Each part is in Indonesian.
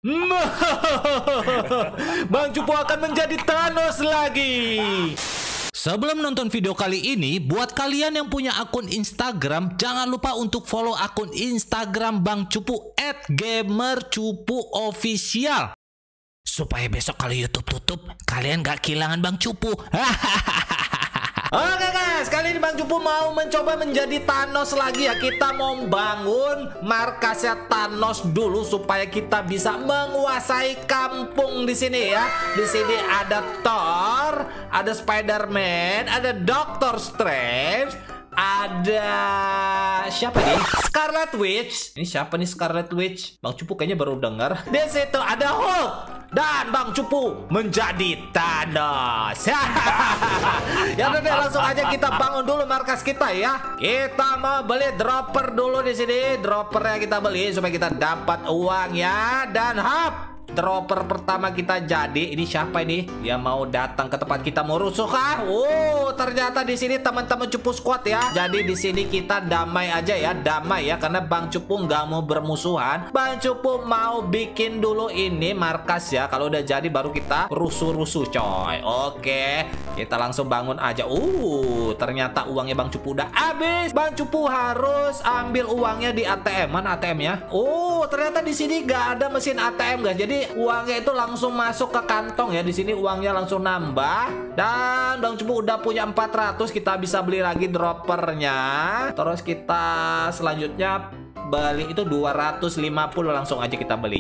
Bang Cupu akan menjadi Thanos lagi. Sebelum nonton video kali ini, buat kalian yang punya akun Instagram, jangan lupa untuk follow akun Instagram Bang Cupu @gamercupuofficial. Supaya besok kalau YouTube tutup, kalian gak kehilangan Bang Cupu. Oke guys, kali ini Bang Cupu mau mencoba menjadi Thanos lagi ya. Kita mau bangun markasnya Thanos dulu supaya kita bisa menguasai kampung di sini ya. Di sini ada Thor, ada Spider-Man, ada Doctor Strange, ada siapa nih? Scarlet Witch. Ini siapa nih Scarlet Witch? Bang Cupu kayaknya baru dengar. Di situ ada Hulk. Dan Bang Cupu menjadi Thanos. Ya udah deh, langsung aja kita bangun dulu markas kita ya. Kita mau beli dropper dulu di sini. Droppernya kita beli supaya kita dapat uang ya. Dan dropper pertama kita jadi. Ini siapa ini? Dia mau datang ke tempat kita mau rusuh kah? Ternyata di sini teman-teman Cupu Squad ya. Jadi di sini kita damai aja ya, damai ya, karena Bang Cupu nggak mau bermusuhan. Bang Cupu mau bikin dulu ini markas ya. Kalau udah jadi baru kita rusuh-rusuh coy. Oke, kita langsung bangun aja. Ternyata uangnya Bang Cupu udah habis. Bang Cupu harus ambil uangnya di ATM. Mana ATM-nya? Ternyata di sini nggak ada mesin ATM guys. Jadi uangnya itu langsung masuk ke kantong ya. Di sini uangnya langsung nambah. Dan Bang Cupu udah punya 400. Kita bisa beli lagi droppernya. Terus kita selanjutnya beli itu 250. Langsung aja kita beli.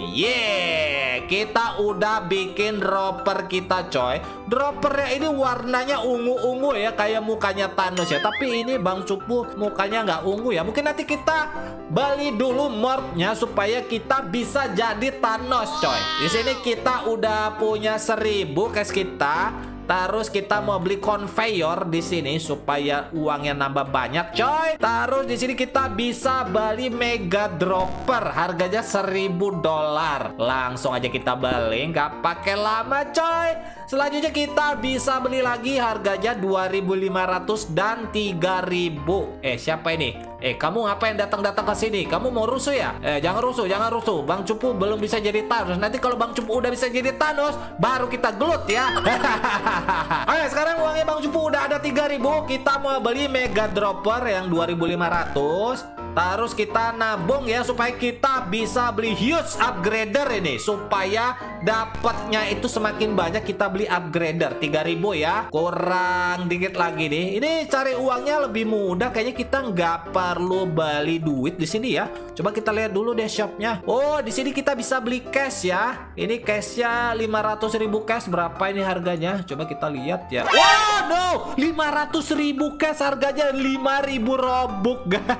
Kita udah bikin dropper kita coy. Droppernya ini warnanya ungu-ungu ya, kayak mukanya Thanos ya. Tapi ini Bang Cupu mukanya nggak ungu ya. Mungkin nanti kita beli dulu morphnya supaya kita bisa jadi Thanos coy. Di sini kita udah punya 1000 cash kita. Terus kita mau beli conveyor di sini supaya uangnya nambah banyak, coy. Terus di sini kita bisa beli mega dropper, harganya $1000. Langsung aja kita beli, nggak pakai lama, coy. Selanjutnya kita bisa beli lagi, harganya 2.500 dan 3.000. Siapa ini? Kamu ngapain datang-datang ke sini? Kamu mau rusuh ya? Jangan rusuh, jangan rusuh. Bang Cupu belum bisa jadi Thanos. Nanti kalau Bang Cupu udah bisa jadi Thanos, baru kita gelut ya. Oke, sekarang uangnya Bang Cupu udah ada 3.000. Kita mau beli mega dropper yang 2.500. Terus kita nabung ya supaya kita bisa beli huge upgrader ini. Supaya dapatnya itu semakin banyak, kita beli upgrader 3.000 ya. Kurang dikit lagi nih. Ini cari uangnya lebih mudah. Kayaknya kita nggak perlu beli duit di sini ya. Coba kita lihat dulu deh shopnya. Di sini kita bisa beli cash ya. Ini cashnya 500.000 cash. Berapa ini harganya? Coba kita lihat ya. 500.000 cash, harganya 5.000 robux.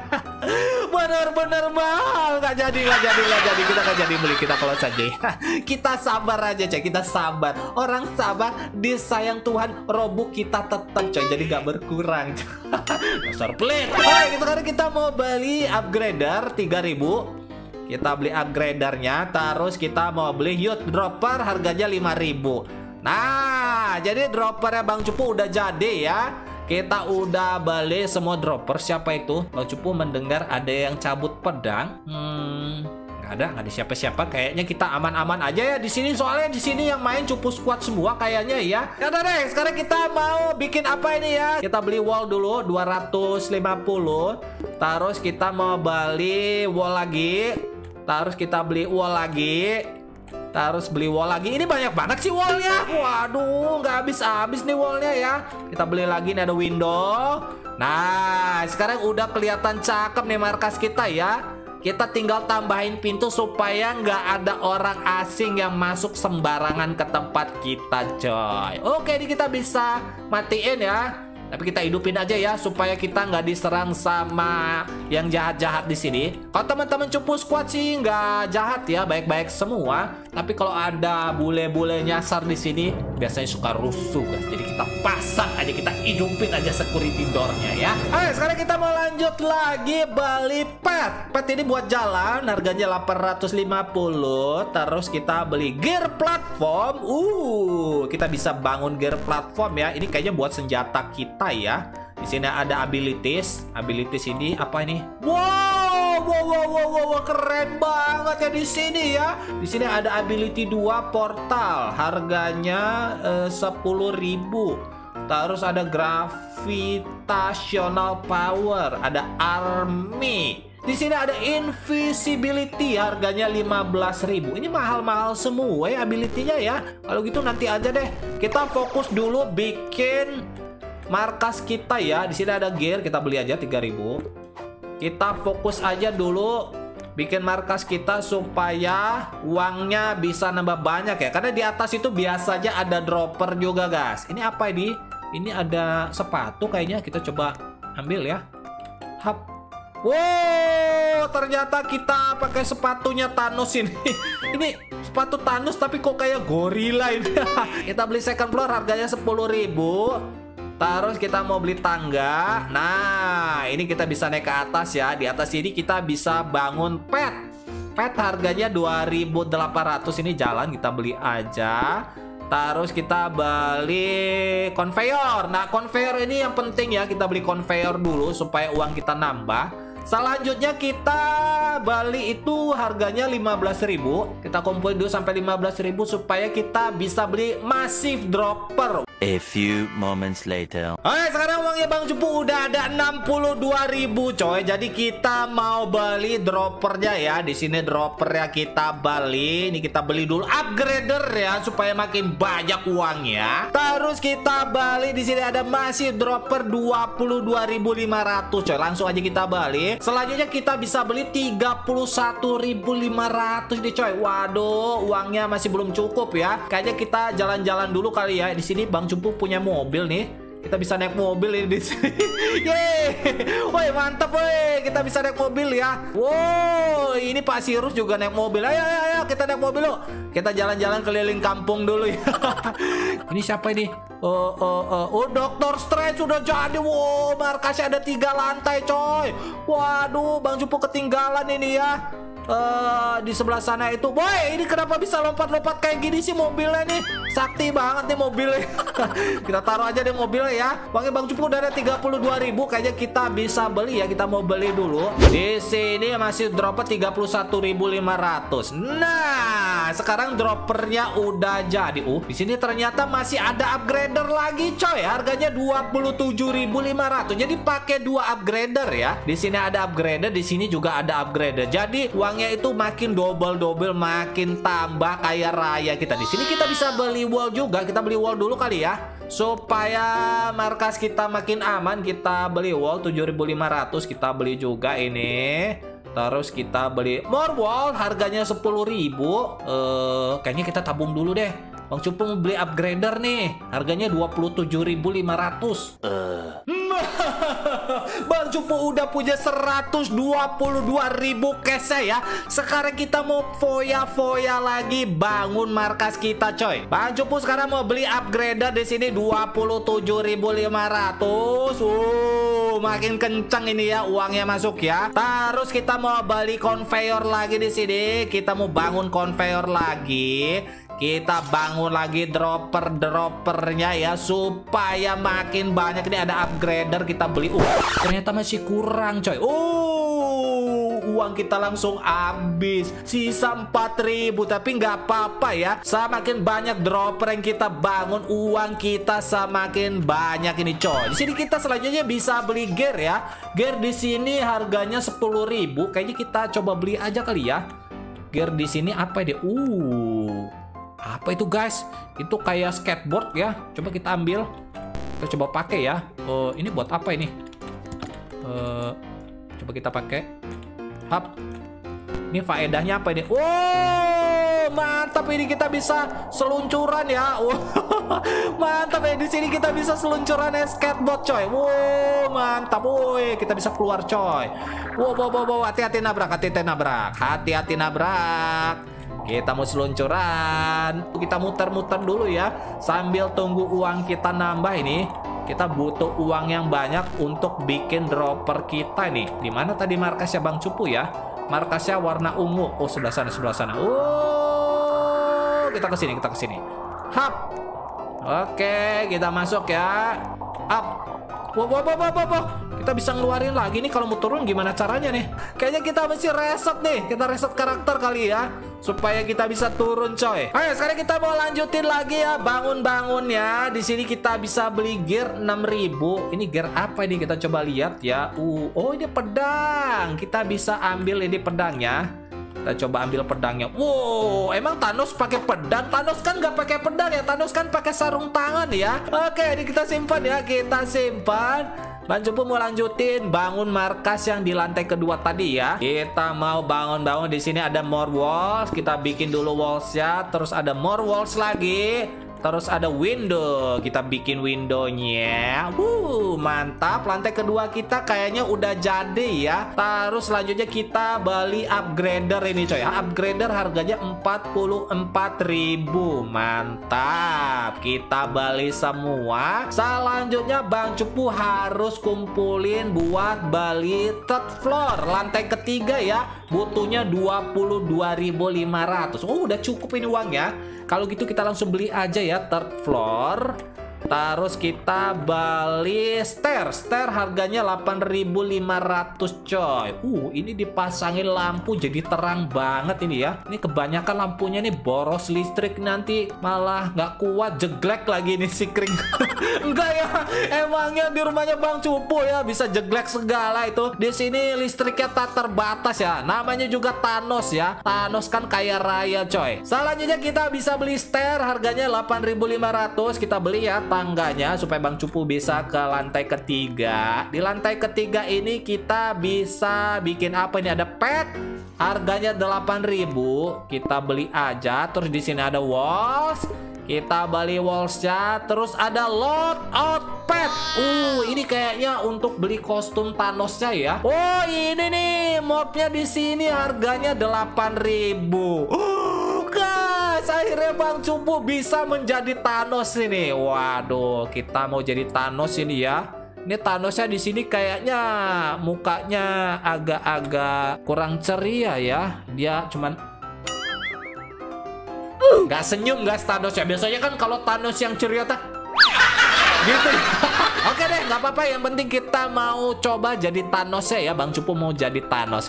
Bener-bener mahal. Nggak jadi. Kita nggak jadi beli, kita close saja. Kita sabar aja coy, kita sabar. Orang sabar disayang Tuhan, robux kita tetap coy, jadi nggak berkurang. Dasar pelit. Sekarang kita mau beli upgrader 3.000. Kita beli upgradernya. Terus kita mau beli huge dropper, harganya 5.000. Nah, jadi droppernya Bang Cupu udah jadi ya. Kita udah beli semua dropper. Siapa itu? Bang Cupu mendengar ada yang cabut pedang. Nggak ada siapa-siapa. Kayaknya kita aman-aman aja ya di sini. Soalnya di sini yang main Cupu Squad semua kayaknya ya. Ya udah deh, sekarang kita mau bikin apa ini ya? Kita beli wall dulu 250. Terus kita mau beli wall lagi. Terus kita beli wall lagi. Terus beli wall lagi. Ini banyak banget sih wallnya. Waduh, nggak habis-habis nih wallnya ya. Kita beli lagi, nih ada window. Nah, sekarang udah kelihatan cakep nih markas kita ya. Kita tinggal tambahin pintu supaya nggak ada orang asing yang masuk sembarangan ke tempat kita coy. Oke, ini kita bisa matiin ya. Tapi kita hidupin aja ya supaya kita nggak diserang sama yang jahat-jahat di sini. Kalau teman-teman Cupu Squad sih nggak jahat ya, baik-baik semua. Tapi kalau ada bule-bule nyasar di sini biasanya suka rusuh guys. Jadi kita pasang aja, kita hidupin aja security door-nya ya. Oke, sekarang kita mau lanjut lagi beli pet. Pet ini buat jalan, harganya 850. Terus kita beli gear platform. Kita bisa bangun gear platform ya. Ini kayaknya buat senjata kita ya. Di sini ada abilities. Abilities ini apa ini? Wow, Wow, keren banget ya di sini ya. Di sini ada ability 2 portal, harganya 10.000. Terus ada gravitational power, ada army. Di sini ada invisibility, harganya 15.000. Ini mahal-mahal semua ya ability-nya ya. Kalau gitu nanti aja deh. Kita fokus dulu bikin markas kita ya. Di sini ada gear, kita beli aja 3.000. Kita fokus aja dulu bikin markas kita supaya uangnya bisa nambah banyak ya. Karena di atas itu biasanya ada dropper juga, guys. Ini apa ini? Ini ada sepatu kayaknya. Kita coba ambil ya. Hap. Wow, ternyata kita pakai sepatunya Thanos ini. Ini sepatu Thanos tapi kok kayak gorila ini. Kita beli second floor, harganya 10.000. Terus kita mau beli tangga. Nah, ini kita bisa naik ke atas ya. Di atas ini kita bisa bangun pet. Pet harganya 2.800. Ini jalan, kita beli aja. Terus kita beli conveyor. Nah, conveyor ini yang penting ya. Kita beli conveyor dulu supaya uang kita nambah. Selanjutnya kita beli itu harganya 15.000. Kita kumpulin dulu sampai 15.000 supaya kita bisa beli massive dropper. A few moments later. Oke, sekarang uangnya Bang Cupu udah ada 62.000 coy. Jadi kita mau beli droppernya ya. Di sini droppernya kita beli. Ini kita beli dulu upgrader ya supaya makin banyak uangnya. Terus kita beli di sini ada masih dropper 22.500 coy. Langsung aja kita beli. Selanjutnya kita bisa beli 31.500 nih coy. Waduh, uangnya masih belum cukup ya. Kayaknya kita jalan-jalan dulu kali ya. Di sini Bang Cupu punya mobil nih. Kita bisa naik mobil ini di sini. Yeay. Woi, mantap woi. Kita bisa naik mobil ya. Wow, ini Pak Sirus juga naik mobil. Ayo, kita naik mobil loh. Kita jalan-jalan keliling kampung dulu ya. Ini siapa ini? Oh, Dr. Strange sudah jadi. Wow, markasnya ada 3 lantai coy. Waduh, Bang Cupu ketinggalan ini ya. Di sebelah sana itu. Boy, ini kenapa bisa lompat-lompat kayak gini sih mobilnya nih? Sakti banget nih mobilnya. Kita taruh aja deh mobilnya ya. Uangnya Bang Cupu udah ada 32.000. Kayaknya kita bisa beli ya. Kita mau beli dulu. Di sini masih dropper 31.500. Nah, sekarang droppernya udah jadi. Di sini ternyata masih ada upgrader lagi coy. Harganya 27.500. Jadi pakai 2 upgrader ya. Di sini ada upgrader, di sini juga ada upgrader. Jadi uangnya itu makin double, makin tambah kaya raya kita. Di sini kita bisa beli wall juga. Kita beli wall dulu kali ya, supaya markas kita makin aman. Kita beli wall 7.500. Kita beli juga ini. Terus kita beli more wall, harganya 10.000. Kayaknya kita tabung dulu deh. Bang Cupu mau beli upgrader nih, harganya 27.500. Bang Cupu udah punya 122.000 cash ya. Sekarang kita mau foya-foya lagi bangun markas kita coy. Bang Cupu sekarang mau beli upgrader di sini 27.500. Makin kencang ini ya uangnya masuk ya. Terus kita mau beli conveyor lagi di sini. Kita mau bangun conveyor lagi. Kita bangun lagi droppernya ya, supaya makin banyak. Ini ada upgrader, kita beli. Ternyata masih kurang coy. Uang kita langsung habis. Sisa 4.000, tapi nggak apa-apa ya. Semakin banyak dropper yang kita bangun, uang kita semakin banyak ini coy. Di sini kita selanjutnya bisa beli gear ya. Gear di sini harganya 10.000. Kayaknya kita coba beli aja kali ya. Gear di sini apa dia? Apa itu guys? Itu kayak skateboard ya. Coba kita ambil. Kita coba pakai ya. Ini buat apa ini? Coba kita pakai. Hap. Ini faedahnya apa ini? Mantap, ini kita bisa seluncuran ya. Mantap ya, di sini kita bisa seluncuran skateboard coy. Mantap. Kita bisa keluar coy. Hati-hati nabrak, hati-hati nabrak. Kita mau seluncuran. Kita muter-muter dulu ya, sambil tunggu uang kita nambah ini. Kita butuh uang yang banyak untuk bikin dropper kita nih. Dimana tadi markasnya Bang Cupu ya? Markasnya warna ungu. Sebelah sana. Kita ke sini. Hap. Oke, kita masuk ya. Up. Kita bisa ngeluarin lagi nih. Kalau mau turun gimana caranya nih? Kayaknya kita mesti reset nih. Kita reset karakter kali ya, supaya kita bisa turun coy. Ayo sekarang kita mau lanjutin lagi ya, bangun-bangun ya. Di sini kita bisa beli gear 6.000. Ini gear apa ini? Kita coba lihat ya. Oh ini pedang. Kita bisa ambil ini pedangnya. Kita coba ambil pedangnya. Wow, emang Thanos pakai pedang? Thanos kan nggak pakai pedang ya. Thanos kan pakai sarung tangan ya. Oke, ini kita simpan ya. Kita simpan. Bang Cupu mau lanjutin bangun markas yang di lantai kedua tadi ya. Kita mau bangun-bangun. Di sini ada more walls. Kita bikin dulu walls-nya. Terus ada more walls lagi. Terus ada window. Kita bikin windownya. Mantap. Lantai kedua kita kayaknya udah jadi ya. Terus selanjutnya kita beli upgrader ini coy. Upgrader harganya 44.000. Mantap. Kita beli semua. Selanjutnya Bang Cupu harus kumpulin buat beli third floor. Lantai ketiga ya. Butuhnya 22.500. Oh udah cukup ini uangnya. Kalau gitu kita langsung beli aja ya third floor. Terus kita beli stairs. Stairs harganya 8.500 coy. Ini dipasangin lampu jadi terang banget ini ya. Ini kebanyakan lampunya nih boros listrik, nanti malah nggak kuat, jeglek lagi nih si Kring. Enggak ya, emangnya di rumahnya Bang Cupu ya bisa jeglek segala itu. Di sini listriknya tak terbatas ya. Namanya juga Thanos ya. Thanos kan kaya raya coy. Selanjutnya kita bisa beli stair harganya 8.500. Kita beli ya tangganya supaya Bang Cupu bisa ke lantai ketiga. Di lantai ketiga ini kita bisa bikin apa ini? Ada pet. Harganya 8.000. Kita beli aja. Terus di sini ada walls. Kita beli wallsnya. Terus ada load out pet. Ini kayaknya untuk beli kostum Thanosnya ya. Oh ini nih mobnya di sini harganya 8.000. Guys, akhirnya Bang Cupu bisa menjadi Thanos ini. Waduh, kita mau jadi Thanos ini ya. Ini Thanosnya di sini kayaknya mukanya agak-agak kurang ceria ya. Dia cuman nggak senyum guys Thanosnya. Biasanya kan kalau Thanos yang ceria gitu. Oke deh, nggak apa-apa. Yang penting kita mau coba jadi Thanos ya. Bang Cupu mau jadi Thanos.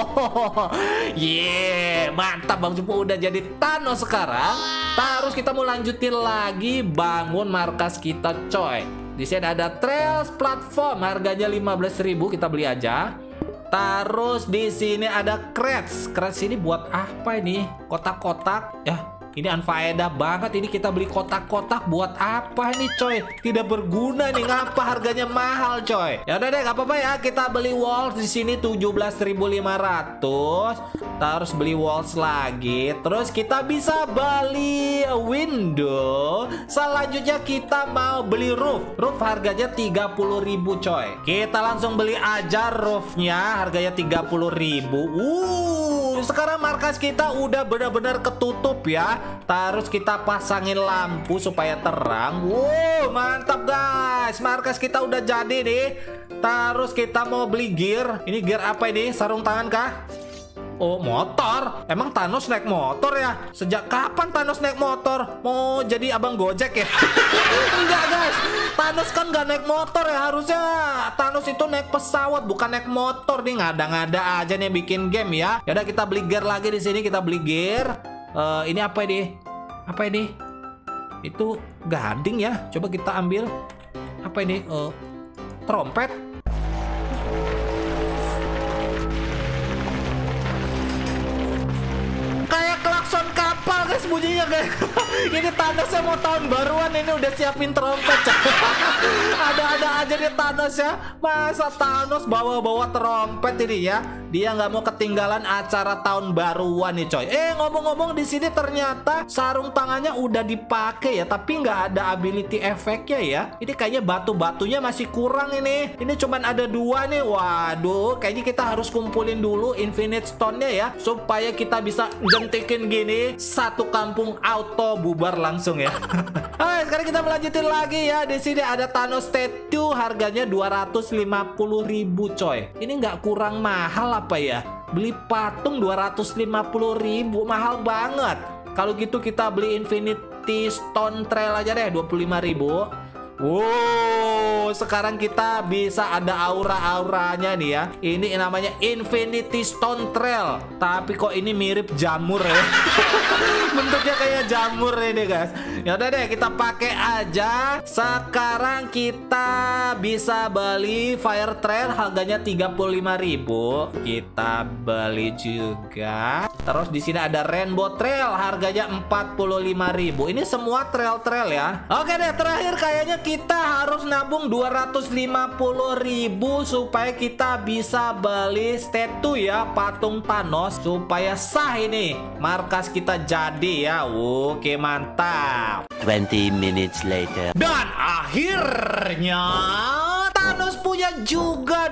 Mantap. Bang Cupu udah jadi Thanos sekarang. Terus kita mau lanjutin lagi bangun markas kita coy. Di sini ada trails platform harganya 15.000. Kita beli aja. Terus di sini ada crates. Crates ini buat apa ini? Kotak-kotak ya. Ini unfaedah banget. Ini kita beli kotak-kotak buat apa nih coy? Tidak berguna nih. Ngapa harganya mahal coy? Ya udah deh, nggak apa-apa ya. Kita beli walls di sini 17.500. Terus beli walls lagi. Terus kita bisa beli window. Selanjutnya kita mau beli roof. Roof harganya 30.000 coy. Kita langsung beli aja roofnya. Harganya 30.000. Sekarang markas kita udah benar-benar ketutup ya. Terus kita pasangin lampu supaya terang. Wow, mantap guys. Markas kita udah jadi nih. Terus kita mau beli gear. Ini gear apa ini? Sarung tangan kah? Oh, motor. Emang Thanos naik motor ya? Sejak kapan Thanos naik motor? Mau jadi abang Gojek ya? Enggak guys, Thanos kan nggak naik motor ya. Harusnya Thanos itu naik pesawat, bukan naik motor. Nih ngada-ngada aja nih bikin game ya. Yaudah kita beli gear lagi di sini. Kita beli gear. Ini apa ini? Apa ini? Itu gading ya. Coba kita ambil. Apa ini? Trompet. Kayak klakson kapal guys bunyinya guys. Ini Thanosnya mau tahun baruan ini udah siapin trompet. Ada aja nih Thanos ya. Masa Thanos bawa-bawa trompet ini ya? Dia nggak mau ketinggalan acara tahun baruan nih coy. Ngomong-ngomong di sini ternyata sarung tangannya udah dipakai ya, tapi nggak ada ability efeknya ya. Ini kayaknya batu-batunya masih kurang ini. Ini cuman ada 2 nih. Waduh, kayaknya kita harus kumpulin dulu Infinite Stone-nya ya, supaya kita bisa jentikin gini satu kampung auto bubar langsung ya. Sekarang kita melanjutin lagi ya. Di sini ada Thanos statue harganya 250.000 coy. Ini nggak kurang mahal apa ya? Beli patung 250.000 mahal banget. Kalau gitu kita beli Infinity Stone Trail aja deh 25.000. Wow, sekarang kita bisa ada aura-auranya nih ya. Ini namanya Infinity Stone Trail. Tapi kok ini mirip jamur ya. Bentuknya kayak jamur ini guys. Ya udah deh, kita pakai aja. Sekarang kita bisa beli Fire Trail, harganya 35.000. Kita beli juga. Terus di sini ada Rainbow Trail, harganya 45.000. Ini semua trail-trail ya. Oke deh, terakhir kayaknya kita harus nabung 250.000 supaya kita bisa beli statue ya, patung Thanos, supaya sah ini markas kita jadi ya. Oke, mantap. 20 minutes later. Dan akhirnya Thanos punya juga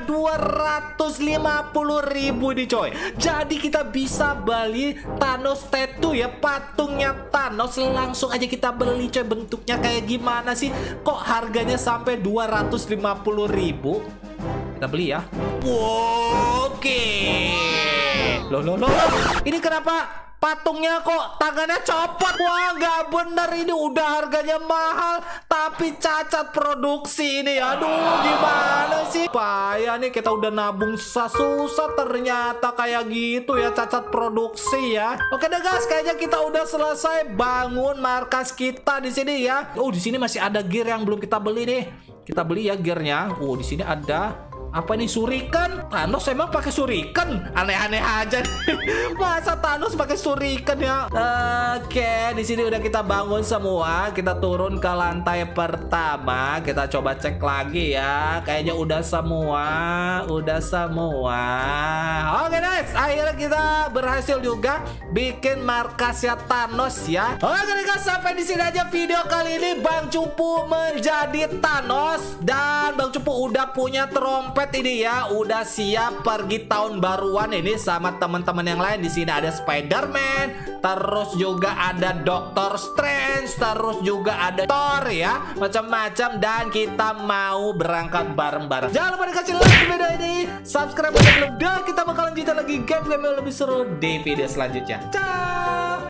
250.000 nih coy. Jadi kita bisa beli Thanos statue ya, patungnya Thanos. Langsung aja kita beli coy. Bentuknya kayak gimana sih? Kok harganya sampai 250.000? Kita beli ya. Oke. Loh. Ini kenapa patungnya kok tangannya copot? Wah, nggak bener, ini udah harganya mahal tapi cacat produksi ini. Aduh, gimana sih? Payah nih, kita udah nabung susah-susah ternyata kayak gitu ya, cacat produksi ya. Oke deh guys, kayaknya kita udah selesai bangun markas kita di sini ya. Oh, di sini masih ada gear yang belum kita beli nih. Kita beli ya gearnya. Oh, di sini ada apa nih, shuriken? Thanos emang pakai shuriken? Aneh-aneh aja nih. Masa Thanos pakai shuriken ya? Oke, di sini udah kita bangun semua. Kita turun ke lantai pertama. Kita coba cek lagi ya. Kayaknya udah semua. Oke guys, akhirnya kita berhasil juga bikin markasnya Thanos ya. Oke guys, sampai di sini aja video kali ini. Bang Cupu menjadi Thanos dan Bang Cupu udah punya trompet ini ya, udah siap pergi tahun baruan ini sama teman-teman yang lain. Di sini ada Spider-Man, terus juga ada Doctor Strange, terus juga ada Thor ya, macam-macam, dan kita mau berangkat bareng-bareng. Jangan lupa dikasih like video ini, subscribe kalau belum, dan kita bakalan lanjut lagi game-game yang lebih seru di video selanjutnya. Ciao.